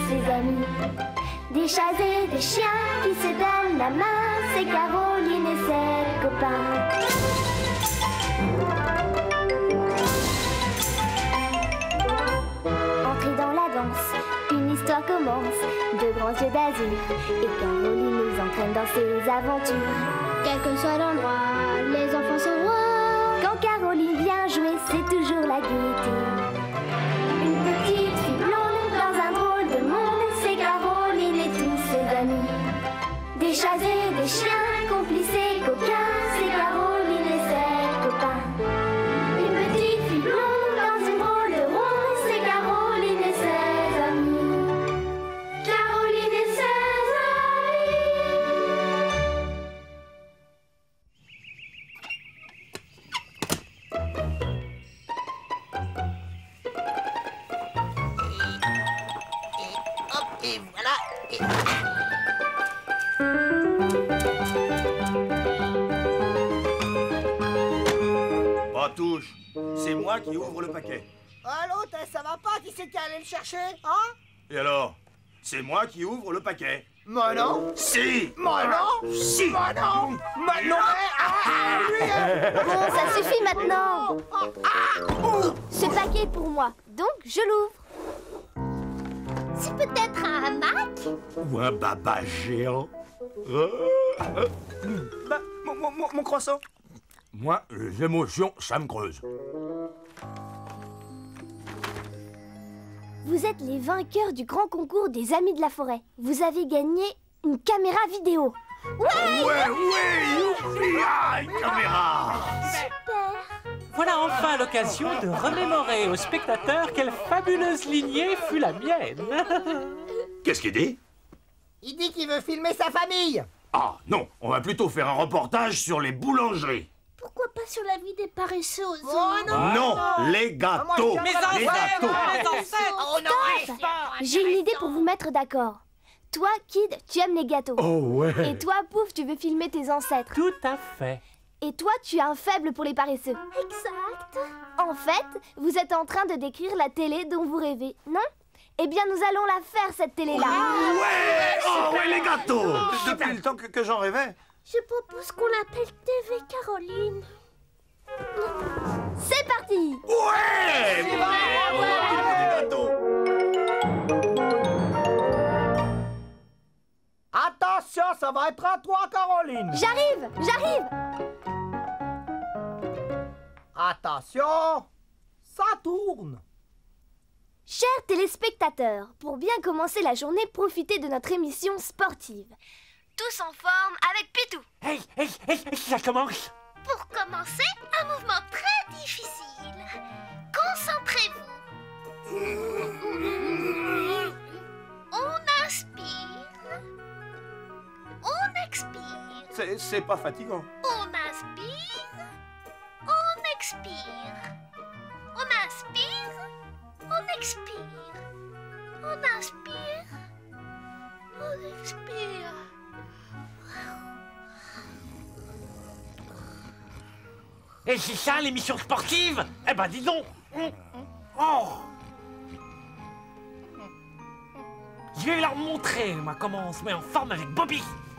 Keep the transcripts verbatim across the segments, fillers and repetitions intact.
ses amis. Des chats et des chiens qui se donnent la main, c'est Caroline et ses copains. Entrez dans la danse, une histoire commence. De grands yeux d'azur, et Caroline nous entraîne dans ses aventures. Quel que soit l'endroit, les enfants sont rois. Quand Caroline vient jouer, c'est toujours la gaieté. Une petite fille blonde dans un drôle de monde, c'est Caroline et tous ses amis. Des chats et des chiens, complices et coquins, c'est Caroline et ses copains. Une petite fille blonde dans une drôle de monde, c'est Caroline et ses amis. Caroline et ses amis. Hop, et voilà. Et... Pas touche, c'est moi qui ouvre le paquet. Ah, l'autre, ça va pas? Qui c'est qui allait le chercher? Hein? Et alors? C'est moi qui ouvre le paquet. Moi non. Si! Moi non. Si! Moi non. Moi non. Ah, lui, hein. Bon, ça suffit maintenant. Ah, Ce paquet est pour moi, donc je l'ouvre. C'est peut-être un hamac? Ou un baba géant. Bah, mon, mon, mon- mon croissant. Moi, les émotions, ça me creuse. Vous êtes les vainqueurs du grand concours des Amis de la Forêt. Vous avez gagné une caméra vidéo. Ouais! Ouais, ouais, youpi, ah, une caméra. Voilà enfin l'occasion de remémorer aux spectateurs quelle fabuleuse lignée fut la mienne. Qu'est-ce qu'il dit? il dit qu'il veut filmer sa famille. Ah, non, on va plutôt faire un reportage sur les boulangeries. Pourquoi pas sur la vie des paresseux aux Oh non. Non, les gâteaux. moi, Mes je Les ancêtres, gâteaux. mes ancêtres. Oh non, reste pas. J'ai une idée pour vous mettre d'accord. Toi, Kid, tu aimes les gâteaux. Oh ouais. Et toi, Pouf, tu veux filmer tes ancêtres. Tout à fait. Et toi, tu as un faible pour les paresseux. Exact. En fait, vous êtes en train de décrire la télé dont vous rêvez, non? Eh bien, nous allons la faire, cette télé-là. Ouais, oh ouais, les gâteaux. Depuis le temps que, que j'en rêvais. Je propose qu'on l'appelle T V Caroline. C'est parti. Ouais, les gâteaux. Attention, ça va être à toi, Caroline. J'arrive, j'arrive. Attention, ça tourne. Chers téléspectateurs, pour bien commencer la journée, profitez de notre émission sportive. Tous en forme avec Pitou. Hey, hey, hey, hey, ça commence. Pour commencer, un mouvement très difficile. Concentrez-vous. On inspire. On expire. C'est- C'est pas fatigant. On inspire. On expire. On inspire. On expire. On inspire. On expire. Et c'est ça l'émission sportive? Eh ben dis donc. Oh. Je vais leur montrer, moi, comment on se met en forme avec Bobby.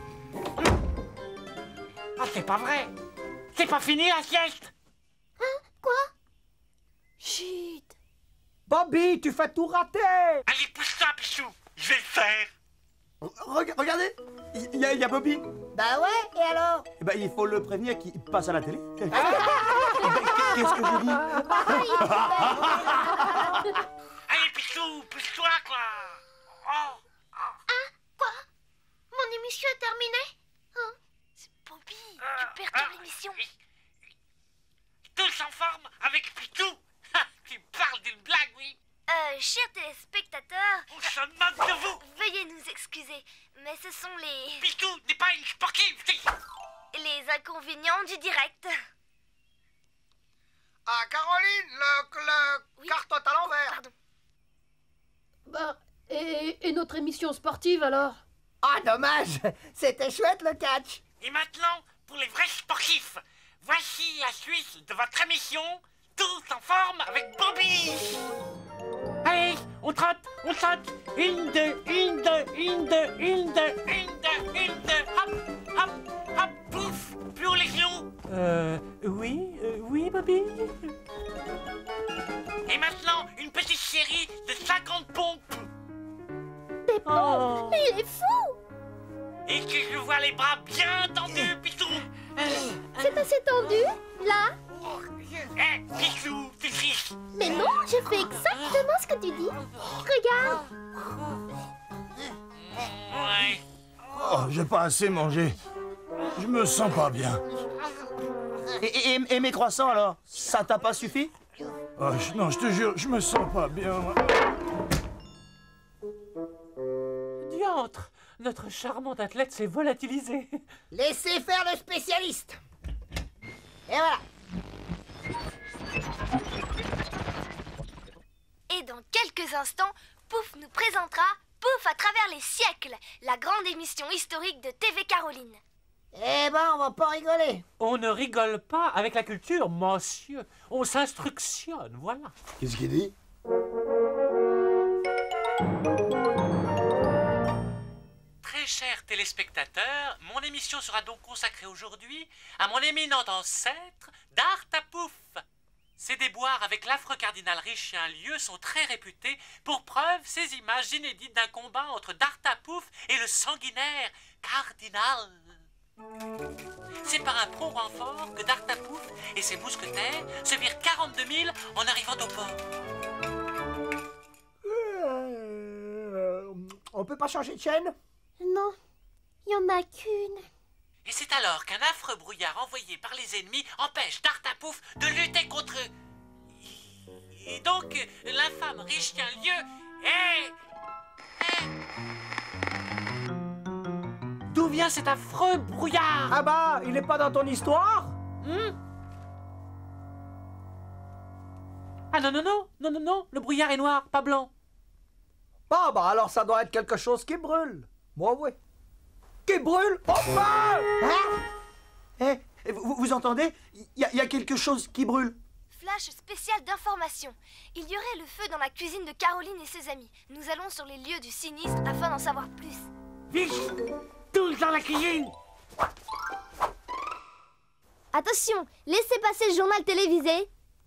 Ah, c'est pas vrai. C'est pas fini la sieste. Quoi? Chut. Bobby, tu fais tout rater. Allez, pousse-toi, Pichou. Je vais le faire. Reg- regardez, il y, a- il y a Bobby. Bah ouais, et alors? Eh ben, il faut le prévenir qu'il passe à la télé. Eh ben, qu'est-ce que j'ai dit? Allez, Pichou, pousse-toi, quoi. Oh. Quoi? Mon émission est terminée? Hein? C'est Bobby, tu perturbes l'émission. Tous en forme avec Pichou. Tu parles d'une blague, oui. Euh, chers téléspectateurs, On se moque de vous. veuillez nous excuser, mais ce sont les... Pichou n'est pas une sportive, si. les inconvénients du direct. Ah, Caroline, le, le Oui. carton à l'envers. Pardon. Bah, et, et notre émission sportive alors? Ah, dommage. C'était chouette, le catch. Et maintenant, pour les vrais sportifs, voici la suite de votre émission Tous en forme avec Bobby. Allez, on trotte, on trotte. Une, deux, une, deux, une, deux, une, deux, une, deux, une, deux. Hop, hop, hop, pouf, plus haut les genoux. Euh, oui, euh, oui, Bobby. Et maintenant, une petite série de cinquante pompes. Des pompes? Oh. Mais il est fou! Et que je vois les bras bien tendus, Pitou. C'est assez tendu, là? Eh, Pitou, t'es triste. Mais non, je fais exactement ce que tu dis. Regarde! Ouais. Oh, j'ai pas assez mangé. Je me sens pas bien. Et, et- et mes croissants alors? Ça t'a pas suffi? Oh, je- non, je te jure, je me sens pas bien. Diantre, notre charmante athlète s'est volatilisée. Laissez faire le spécialiste. Et voilà. Et dans quelques instants, Pouf nous présentera Pouf à travers les siècles, la grande émission historique de T V Caroline. Eh ben, on va pas rigoler. On ne rigole pas avec la culture, monsieur. On s'instructionne, voilà. Qu'est-ce qu'il dit? Très chers téléspectateurs, mon émission sera donc consacrée aujourd'hui à mon éminent ancêtre, Dartapouf. Ses déboires avec l'affreux cardinal Richelieu sont très réputés. Pour preuve, ces images inédites d'un combat entre Dartapouf et le sanguinaire cardinal. C'est par un pro renfort que Dartapouf et ses mousquetaires se virent quarante-deux mille en arrivant au port. Euh, on peut pas changer de chaîne? Non, il y en a qu'une. Et c'est alors qu'un affreux brouillard envoyé par les ennemis empêche Dartapouf de lutter contre eux. Et donc, l'infâme Richelieu est... est... D'où vient cet affreux brouillard? Ah bah, il est pas dans ton histoire? Hmm? Ah non, non, non, non, non, non, le brouillard est noir, pas blanc. Ah bah alors ça doit être quelque chose qui brûle. Moi oui. Qui brûle? Oh bah! Hein? Eh, vous, vous entendez? Il y, a- y a quelque chose qui brûle. Flash spécial d'information. Il y aurait le feu dans la cuisine de Caroline et ses amis. Nous allons sur les lieux du sinistre afin d'en savoir plus. Vite, tous dans la cuisine. Attention, laissez passer le journal télévisé.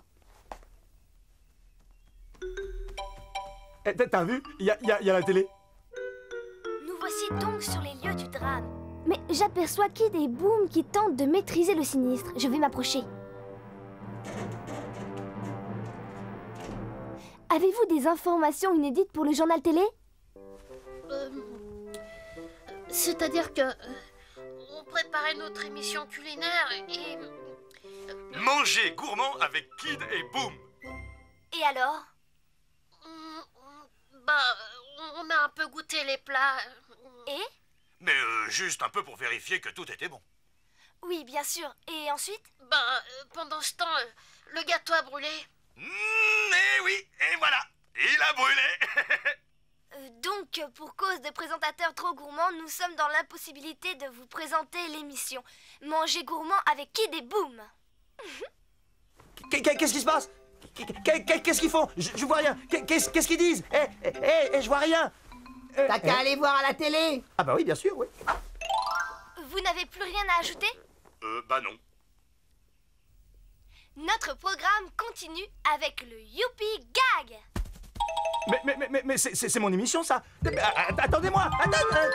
Eh, t'as- T'as vu? Il y a, y a- y a la télé. Nous voici donc sur les lieux du drame. Mais j'aperçois Kid et Boom qui tentent de maîtriser le sinistre. Je vais m'approcher. Avez-vous des informations inédites pour le journal télé? Euh, C'est-à-dire que... euh, on préparait notre émission culinaire et... Manger gourmand avec Kid et Boom. Et alors? hum, Bah, on a un peu goûté les plats. Et? Mais euh, juste un peu pour vérifier que tout était bon. Oui, bien sûr. Et ensuite? Bah, euh, pendant ce temps, euh, le gâteau a brûlé. Mmh, et oui, et voilà, il a brûlé. Euh, donc, pour cause de présentateurs trop gourmands, nous sommes dans l'impossibilité de vous présenter l'émission Manger gourmand avec Kid et Boom. Qu'est- qu'est- Qu'est-ce qui se passe? Qu'est- qu'est- Qu'est-ce qu'ils font? je, je vois rien. Qu'est- Qu'est-ce qu'est-ce qu'ils disent? Eh, eh, eh, eh, je vois rien. Eh, T'as qu'à eh. aller voir à la télé. Ah bah oui, bien sûr, oui. Vous n'avez plus rien à ajouter? Euh, bah non. Notre programme continue avec le Youpi Gag. Mais, mais, mais, mais, mais c'est- c'est c'est mon émission, ça. Mais, ah, ah, Attendez-moi. Attendez.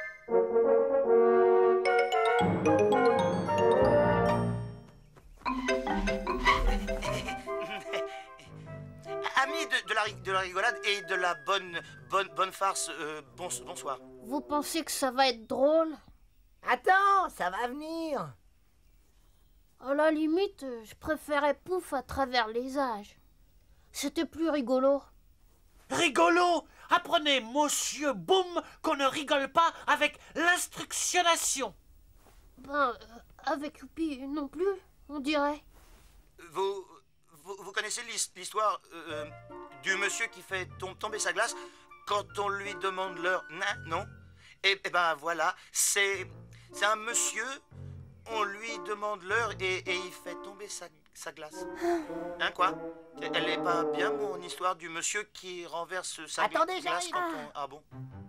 Amis de, de, la, ri- de la rigolade et de la bonne, bonne, bonne farce, euh, bons- bonsoir. Vous pensez que ça va être drôle? Attends, ça va venir. À la limite, euh, je préférais Pouf à travers les âges. C'était plus rigolo. Rigolo! Apprenez, monsieur Boom, qu'on ne rigole pas avec l'instructionnation. Ben, euh, avec Youpi non plus, on dirait. Vous, vous, vous connaissez l'his- l'histoire euh, du monsieur qui fait tom- tomber sa glace quand on lui demande l'heure? Non, non. Et, et ben voilà, c'est c'est un monsieur, on lui demande l'heure et, et il fait tomber sa, sa glace. Hein, quoi? Elle est pas bien, mon histoire du monsieur qui renverse sa Attendez, glace j'arrive. quand on... Ah bon?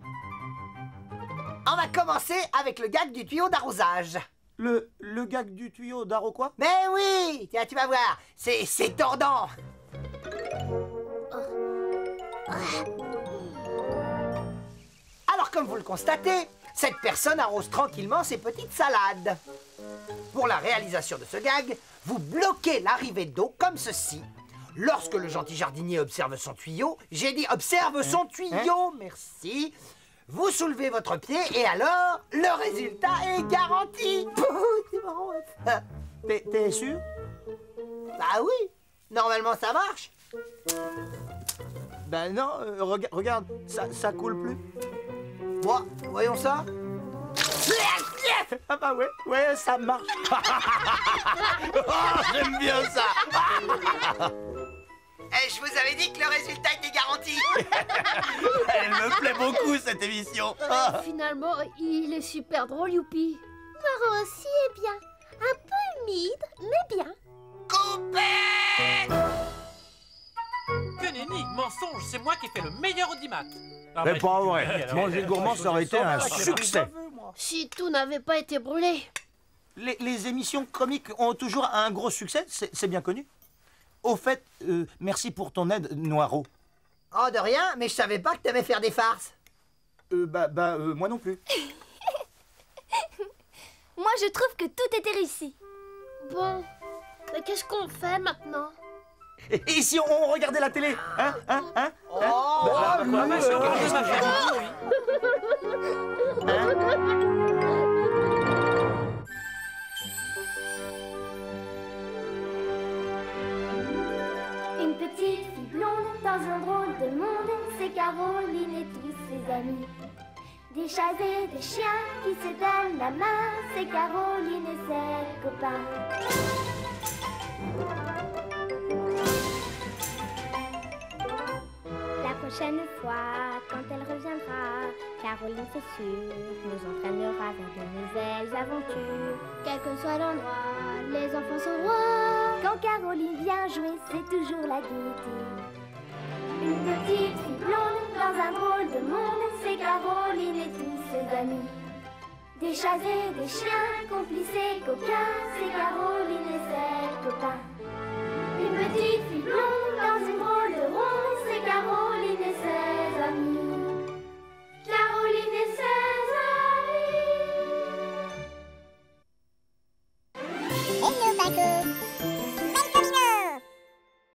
On va commencer avec le gag du tuyau d'arrosage. Le, le gag du tuyau d'Aro quoi? Mais oui, tiens, tu vas voir, c'est c'est tordant. Alors, comme vous le constatez, cette personne arrose tranquillement ses petites salades. Pour la réalisation de ce gag, vous bloquez l'arrivée d'eau comme ceci. Lorsque le gentil jardinier observe son tuyau, j'ai dit observe son tuyau, merci. Vous soulevez votre pied et alors, le résultat est garanti. C'est marrant. hein. T'es t'es sûr? Bah oui, normalement ça marche. Ben non, euh, rega- regarde, ça, ça coule plus. Bon, voyons ça. Ah bah ouais, ouais, ça marche. Oh, j'aime bien ça. Eh, je vous avais dit que le résultat était garanti. Elle me plaît beaucoup cette émission. Ah. Finalement, il est super drôle, Youpi. Maro aussi est bien. Un peu humide, mais bien. Coupé. Que nenni, mensonge, c'est moi qui ai fait le meilleur audimat. Ah, C'est bah, pas tu- vrai. alors, Manger euh, gourmand, ça aurait été un je- succès. Si tout n'avait pas été brûlé. Les, les émissions comiques ont toujours un gros succès, c'est c'est bien connu. Au fait, euh, merci pour ton aide, Noiro. Oh, de rien, mais je savais pas que t'aimais faire des farces. Euh, bah, bah euh, moi non plus. Moi, je trouve que tout était réussi. Bon, mais qu'est-ce qu'on fait maintenant? Et, et si on regardait la télé? Hein? Hein? Hein? Oh, Bah, bah, Quoi, bah, c'est encore euh, plus ma famille, oui. Une petite fille blonde dans un drôle de monde, c'est Caroline et tous ses amis. Des chats et des chiens qui se donnent la main, c'est Caroline et ses copains. La prochaine fois, quand elle reviendra, Caroline c'est sûr, nous entraînera vers de nouvelles aventures. Quel que soit l'endroit, les enfants sont rois. Quand Caroline vient jouer, c'est toujours la gaieté. Une petite fille blonde dans un drôle de monde, c'est Caroline et tous ses amis. Des chats et des chiens, complices et coquins, c'est Caroline et ses copains. Une petite fille blonde